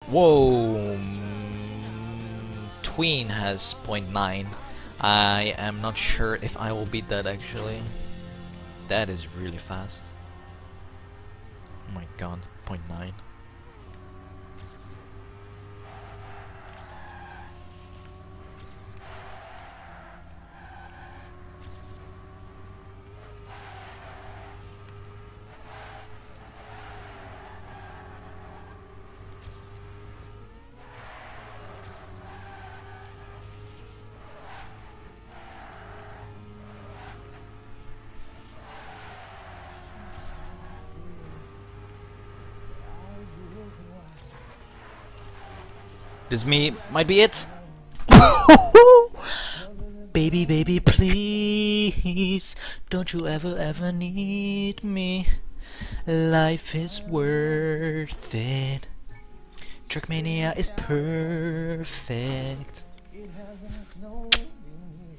Whoa! Tween has 0.9. I am not sure if I will beat that actually. That is really fast. Oh my god, 0.9. This might be it. Baby, baby, please, don't you ever need me. Life is worth it. Trackmania is perfect.